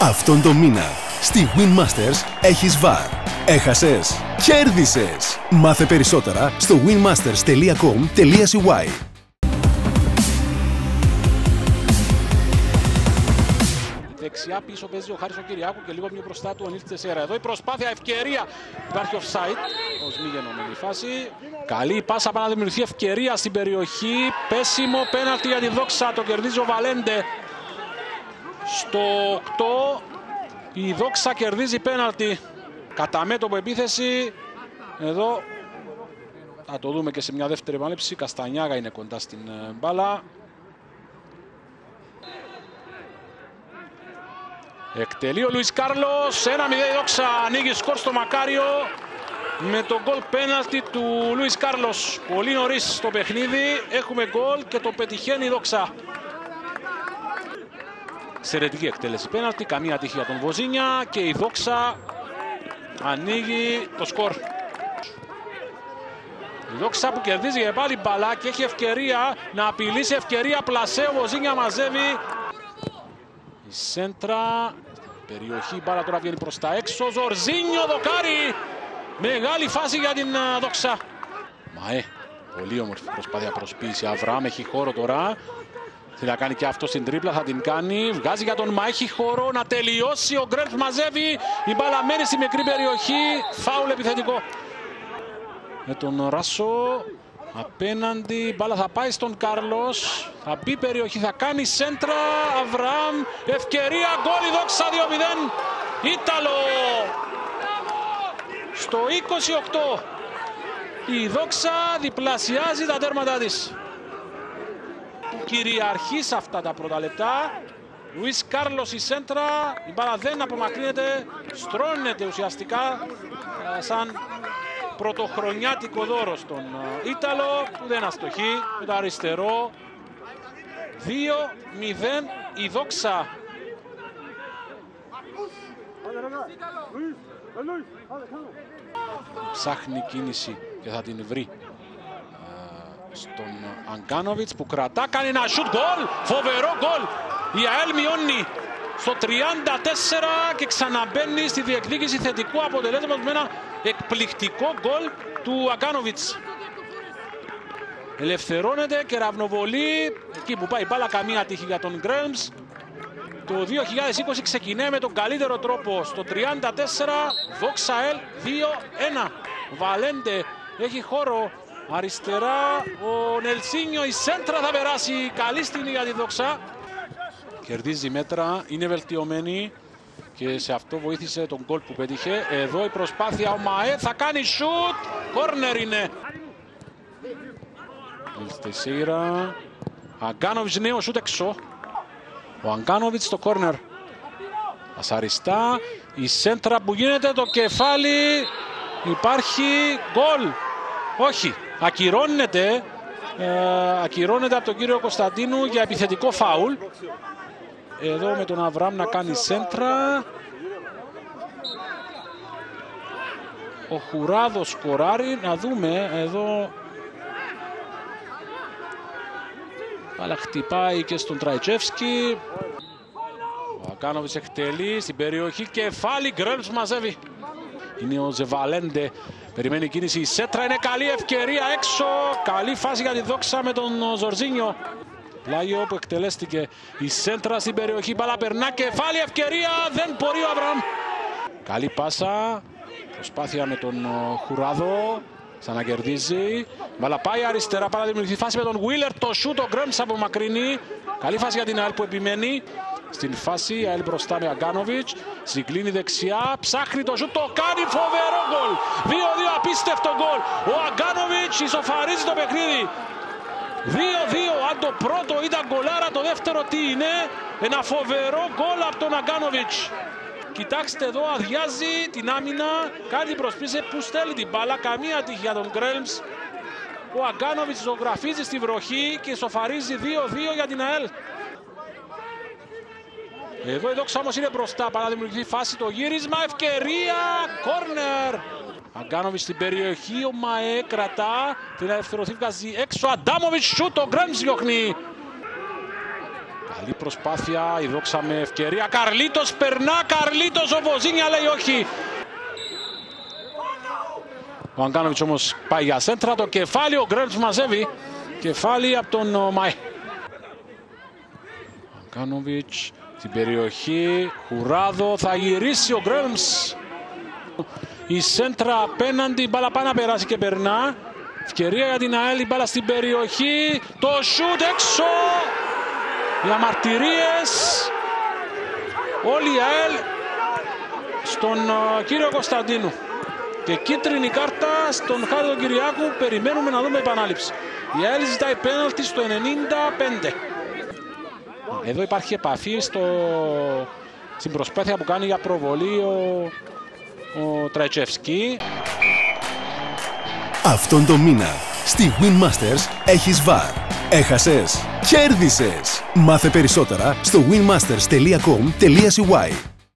Αυτόν τον μήνα στη Win Masters έχεις VAR. Έχασες, κέρδισες. Μάθε περισσότερα στο winmasters.com.cy. Δεξιά πίσω παίζει ο Χάρης ο Κυριάκου και λίγο πιο μπροστά του ο Νίλς Τεσέρα. Εδώ η προσπάθεια, ευκαιρία. Υπάρχει offside. Ως μη γενόμενη φάση. Καλή πάσα para να δημιουργηθεί ευκαιρία στην περιοχή. Πέσιμο πέναλτι για τη Δόξα. Το κερδίζει ο Βαλέντε. Στο 8 η Δόξα κερδίζει πέναλτι. Κατά μέτωπο επίθεση. Εδώ θα το δούμε και σε μια δεύτερη επανάληψη. Καστανιάγα είναι κοντά στην μπάλα. Εκτελεί ο Λουίς Κάρλος, 1-0 η Δόξα, ανοίγει σκορ στο Μακάριο με το γκολ πέναλτι του Λουίς Κάρλος. Πολύ νωρίς στο παιχνίδι, έχουμε γκολ και το πετυχαίνει η Δόξα. Εξαιρετική εκτέλεση πέναλτι, καμία τύχη για τον Βοζίνια και η Δόξα ανοίγει το σκορ. Η Δόξα που κερδίζει και πάλι μπαλά και έχει ευκαιρία να απειλήσει, ευκαιρία πλασέ, ο Βοζίνια μαζεύει. Η σέντρα, περιοχή, μπάλα τώρα βγαίνει προς τα έξω, Ζορζίνιο, δοκάρι, μεγάλη φάση για την Δόξα. Μαέ, πολύ όμορφη προσπάθεια προσποίηση, Αβραάμ έχει χώρο τώρα, θέλει να κάνει και αυτό στην τρίπλα, θα την κάνει, βγάζει για τον Μαέ, έχει χώρο να τελειώσει, ο Γκρέλπς μαζεύει, η μπάλα μένει στη μικρή περιοχή, φάουλ επιθετικό. Με τον Ράσο, απέναντι, η μπάλα θα πάει στον Κάρλος, θα μπει περιοχή, θα κάνει σέντρα, Αβραάμ, ευκαιρία, γκολ, η Δόξα 2-0, Ήταλο, στο 28, η Δόξα διπλασιάζει τα τέρματά της. Κυριαρχεί σε αυτά τα πρώτα λεπτά, Λουίς Κάρλος η σέντρα, η μπάλα δεν απομακρύνεται, στρώνεται ουσιαστικά σαν πρωτοχρονιάτικο δώρο στον Ήταλο που δεν αστοχεί με το αριστερό. 2-0 η Δόξα. Ψάχνει κίνηση και θα την βρει στον Αγκάνοβιτς που κρατά, κάνει ένα σουτ, γκολ, φοβερό γκολ. Η ΑΕΛ μειώνει στο 34 και ξαναμπαίνει στη διεκδίκηση θετικού αποτελέσματος με ένα εκπληκτικό γκολ του Αγκάνοβιτς. Ελευθερώνεται και ραυνοβολεί εκεί που πάει η μπάλα, καμία τύχη για τον Γκρέλπς. Το 2020 ξεκινάει με τον καλύτερο τρόπο στο 34, Δόξα ΑΕΛ 2-1. Βαλέντε έχει χώρο αριστερά, ο Νελσίνιο, η σέντρα θα περάσει, καλή στιγμή για τη Δόξα. Κερδίζει μέτρα, είναι βελτιωμένη και σε αυτό βοήθησε τον γκολ που πέτυχε. Εδώ η προσπάθεια, ο Μαέ θα κάνει σουτ, κόρνερ είναι. Τεσίρα, Αγκάνοβιτς νέο σουτ έξω. Ο Αγκάνοβιτς στο κόρνερ. Ασαριστά, η σέντρα που γίνεται, το κεφάλι, υπάρχει γκολ. Όχι, ακυρώνεται από τον κύριο Κωνσταντίνου για επιθετικό φάουλ. Εδώ με τον Αβραάμ να κάνει σέντρα. Ο Χουράδος σκοράρει, να δούμε εδώ. Αλλά χτυπάει και στον Τραϊτσεύσκι. Ο Αγκάνοβιτς εκτελεί στην περιοχή, κεφάλι, Γκρέλπς μαζεύει. Είναι ο Ζεβαλέντε, περιμένει κίνηση, η σέντρα είναι καλή, ευκαιρία έξω. Καλή φάση για τη Δόξα με τον Ζορζίνιο. Πλάγιο που εκτελέστηκε, η σέντρα στην περιοχή, μπάλα περνά, κεφάλι, ευκαιρία, δεν μπορεί ο Αβραάμ. Καλή πάσα, προσπάθεια με τον Χουράδο, ξανακερδίζει. Μπάλα πάει αριστερά, πάρα δημιουργηθεί φάση με τον Γουίλερ, το σούτ, ο Γκρέλπς απομακρύνει. Καλή φάση για την ΑΕΛ που επιμένει. Στην φάση, η ΑΕΛ μπροστά με Αγκάνοβιτς, συγκλίνει δεξιά, ψάχνει το σούτ, το κάνει, φοβερό γκολ. 2-2, απίστευτο γκολ. Ο Αγκάνοβιτς ισοφαρίζει το παιχνίδι. 2-2, αν το πρώτο ήταν γκολάρα, το δεύτερο τι είναι? Ένα φοβερό γκολ από τον Αγκάνοβιτς. Κοιτάξτε εδώ, αδειάζει την άμυνα, κάνει την προσπίση που στέλνει την μπάλα, καμία τύχη για τον Γκρέλπς. Ο Αγκάνοβιτς ζωγραφίζει στη βροχή και ισοφαρίζει 2-2 για την ΑΕΛ. Εδώ η Δόξα όμως είναι μπροστά, para να δημιουργηθεί φάση, το γύρισμα, ευκαιρία, κόρνερ. Αγκάνοβιτς στην περιοχή, ο Μαέ κρατά, την ελευθερωθεί, βγάζει έξω, Αντάμοβιτς, σούτ, ο Γκρέλπς διώχνει. Καλή προσπάθεια, η Δόξα με ευκαιρία. Καρλίτος περνά, Καρλίτος, ο Βοζίνια λέει όχι. Ο Αγκάνοβιτς όμως πάει για σέντρα, το κεφάλι, ο Γκρέλμς μαζεύει. Κεφάλι από τον Μαέ. Ο Αγκάνοβιτς στην περιοχή, Χουράδο, θα γυρίσει ο Γκρέλμς. Η σέντρα απέναντι, η μπάλα πάει να περάσει και περνά. Ευκαιρία για την ΑΕΛ, η μπάλα στην περιοχή, το σούτ έξω. Οι αμαρτυρίες, όλη η ΑΕΛ στον κύριο Κωνσταντίνου. Και κίτρινη κάρτα στον Χάρη τον Κυριάκου, περιμένουμε να δούμε επανάληψη. Η ΑΕΛ ζητάει πέναλτι στο 95. Εδώ υπάρχει επαφή στην προσπάθεια που κάνει για προβολή ο Τραϊτσέφσκι. Αυτόν τον μήνα στη Win Masters έχεις βαρ. Έχασες, κέρδισες. Μάθε περισσότερα στο winmasters.com.cy.